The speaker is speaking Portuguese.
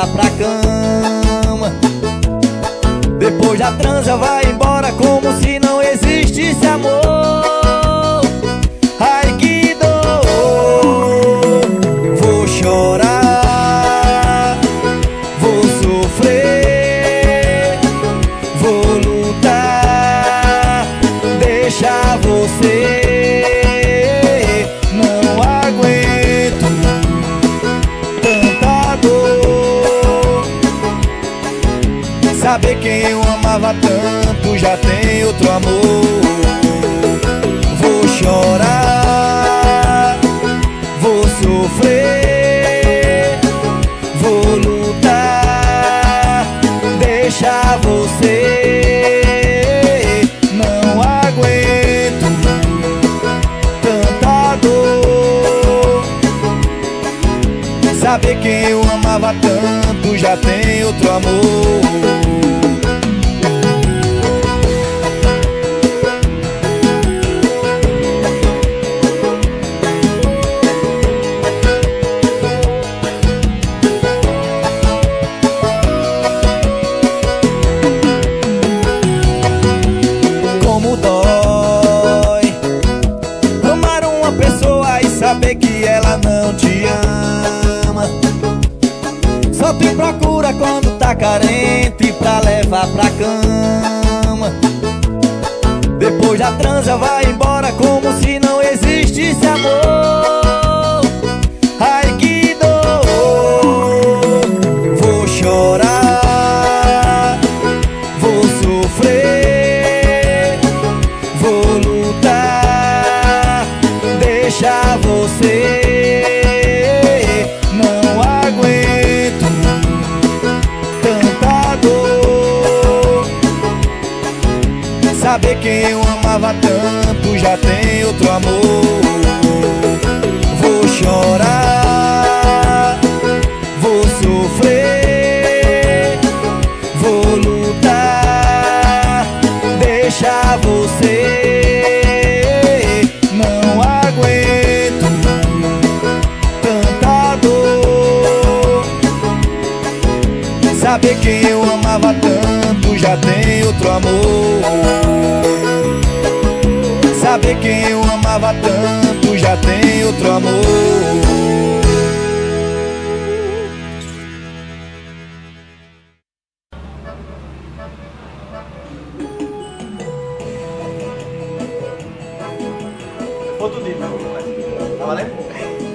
levar pra cama. Depois da transa vai embora como se não existisse amor. Ai que dor, vou chorar, vou sofrer, vou lutar, deixar você. Não aguento tanta dor. Saber quem eu amava tanto já tem outro amor. Vou chorar, vou sofrer, vou lutar, deixar você. Não aguento tanta dor. Saber quem eu amava tanto já tem outro amor. Como dói amar uma pessoa e saber que ela não te ama. Só te procura quando tá carente pra levar pra cama. Depois da transa vai embora como se não existisse amor. Ai que dor, vou chorar, vou sofrer, vou lutar, deixar você. Não aguento tanta dor. Saber quem eu amava tanto já tem outro amor. Vou chorar, vou sofrer, vou lutar, deixar você. Não aguento tanta dor. Saber quem eu amava tanto já tem outro amor. Saber quem eu amava tanto já tem outro amor. Outro dia, tá valendo?